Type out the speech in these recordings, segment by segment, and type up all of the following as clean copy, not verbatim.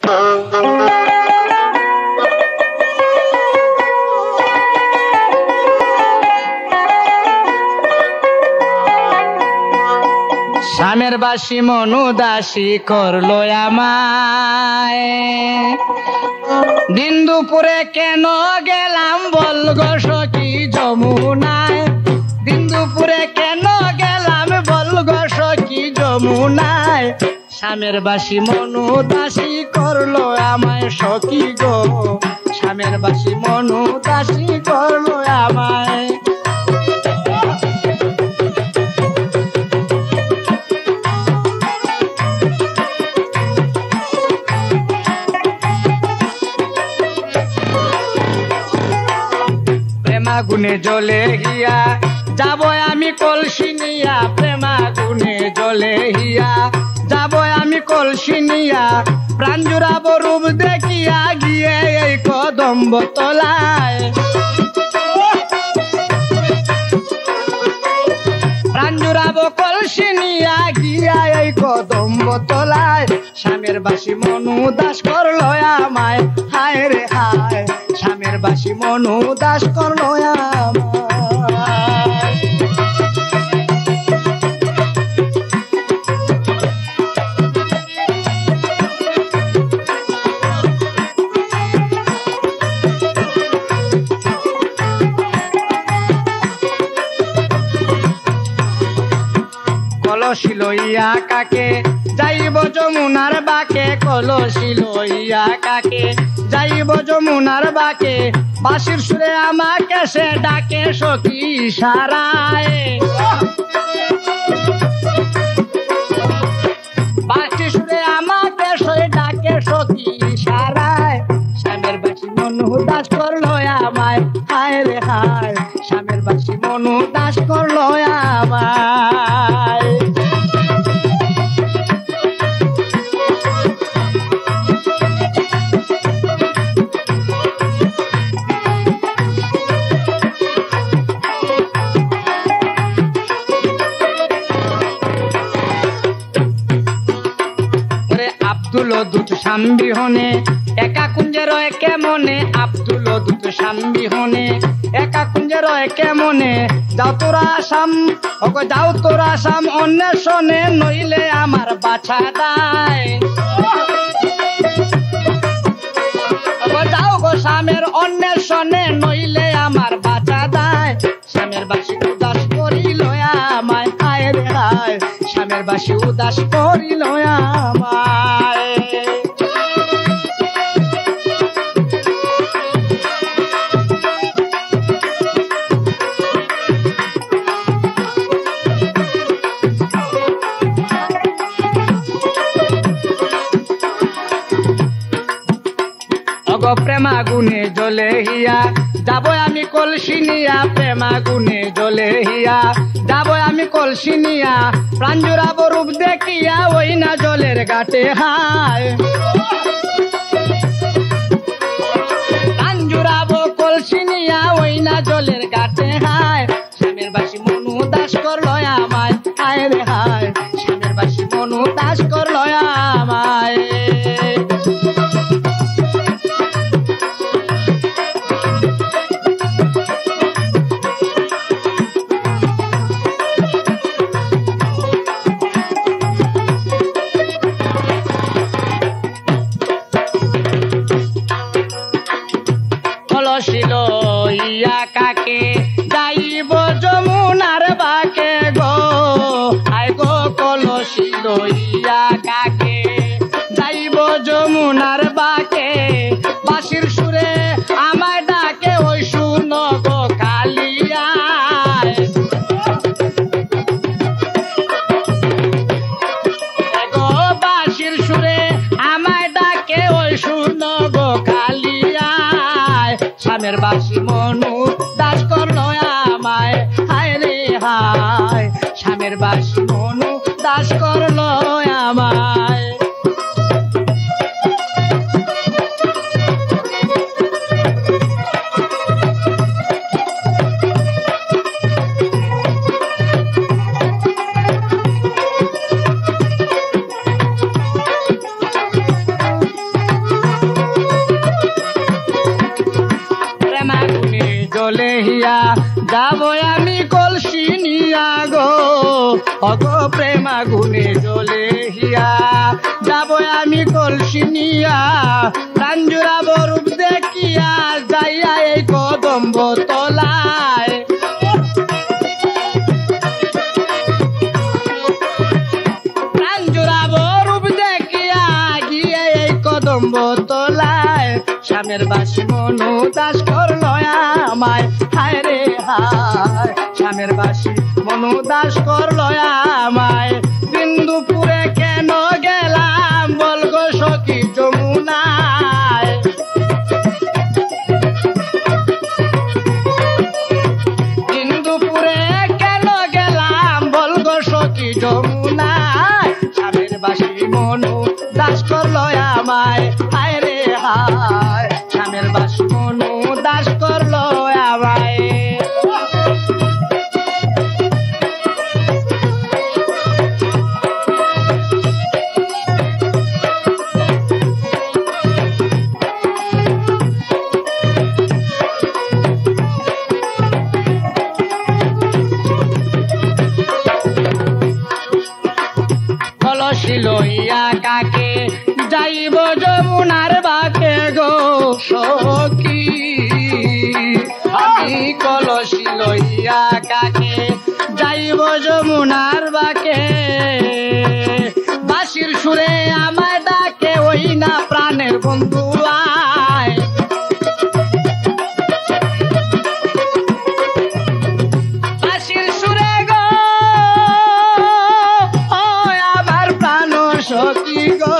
শ্যামের বাসি মনু দাসী করলো আমায়, দিন দুপুরে কেন গেলাম বল গো সখী যমুনায়, দিন দুপুরে কেন গেলাম বল গো সখী যমুনায়, শ্যামের বাসি মনু দাসী করলো আমায় সখী গো, শ্যামের বাসি মনু দাসী করলো আমায়। প্রেমাগুনে জ্বলে হিয়া যাব আমি কলসি নিয়া, প্রেমাগুনে জ্বলে হিয়া যাব আমি কলসি নিয়া, প্রাণ জুড়াবো রূপ দেখিয়া গিয়ে এই কদম্ব তলায়, প্রাণ জুড়াবো কলসি নিয়া গিয়া এই কদম্ব তলায়, শ্যামের বাসি মনু দাস করলো আমায়, হায় রে হায় শ্যামের বাসি মনু দাস করলো আমায়। কলসি লইয়া কাকে যাইব যমুনার বাকে, কলসি লইয়া কাকে যাইব যমুনার বাকে, বাঁশির সুরে আমাকে সে ডাকে সখী ইশারায়, বাঁশির সুরে আমাকে সে ডাকে সখী ইশারায়, শ্যামের বাসি মনু দাস করলো আমায়, হায় রে হায় শ্যামের বাসি মনু দাস করলো আমায়। আব্দুল দুত সাম্বিহনে একা কুঞ্জে রয় কেমনে, আব্দুল দুত সাম্বিহনে একা কুঞ্জে রয় কেমনে, যাও তোরা আসাম ওগো যাও তোরা আসাম অন্বেষণে, নইলে আমার বাছা দায়, ওগো যাও গো শ্যামের অন্বেষণে, নইলে আমার বাছা দায়, শ্যামের বাসি উদাস করিল আমায়, হায় রে হায় শ্যামের বাসি উদাস করিল আমায়। প্রেমাগুনে জ্বলে হিয়া যাব আমি কলসি নিয়া, প্রেমাগুনে জ্বলে হিয়া যাব আমি কলসি নিয়া, প্রাণ জুড়াবো রূপ দেখিয়া ওই না জলের ঘাটে হায়, প্রাণ জুড়াবো কলসি নিয়া ওই না জলের ঘাটে হায়, শ্যামের বাসি মনু দাস করলো আমায়, হায় রে হায় শ্যামের বাসি মনু দাস করলো আমায়। কলসি লইয়া কাকে যাইব যমুনার বাকে গো, আয় গো কলসি লইয়া কাকে যাইব যমুনার বাকে, বাঁশির সুরে আমায় ডাকে ওই শুনো গো কালিয়া, গো বাঁশির সুরে আমায় ডাকে ওই শুনো গো কালিয়া, শ্যামের বাসি মনু দাস করলো আমায়, হায় রে হায় শ্যামের বাসি মনু দাস করলো আমায়। যাবো আমি কলসি নিয়া গো অগো প্রেম আগুনে জ্বলে হিয়া যাবো আমি কলসি নিয়া প্রাণ জুড়াবো রূপ দেখিয়া যাইয়া এই কদম্ব তলায় প্রাণ জুড়াবো রূপ দেখিয়া গিয়ে এই কদম্ব তলায় স্বামের বাসি মনু দাস করলো আমায় হায় রে হায় স্বামের বাসি মনু দাস করলো আমায় বিন্দুপুরে কেন গেলাম বলগো সখী যমুনায় বিন্দুপুরে কেন গেলাম বলগো সখী যমুনায় স্বামের বাসি মনু দাস করলো আমায় হায় রে হায় স্বামের বাসি মনু দাস করলো আমায় কলসি লইয়া কাকে যাইব যমুনার বাকে গো সখী আমি কলসি লইয়া কাকে যাইব যমুনার বাকে বাঁশির সুরে আমায় ডাকে ওই না প্রাণের বন্ধু আয় বাঁশির সুরে গো আমার প্রাণ সখী গো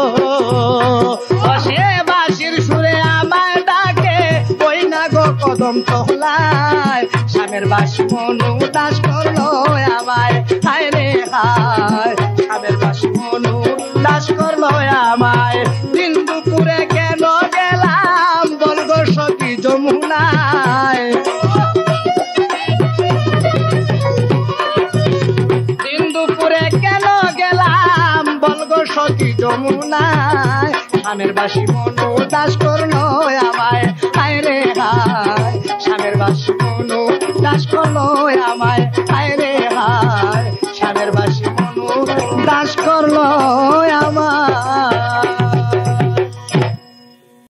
সে বাঁশির সুরে আমায় ডাকে ওই না গো কদম তলায় স্বামের বাসি মনু দাস করলো আমায় হায় রে হায় স্বামের বাসি মনু দাস করলো আমায় বিন্দুপুরে কেন গেলাম বলগো সখী যমুনায় বিন্দুপুরে কেন গেলাম বলগো সখী যমুনায় স্বামের বাসি মনু দাস করলো আমায় হায় রে হায় স্বামের বাসি মনু দাস করলো আমায়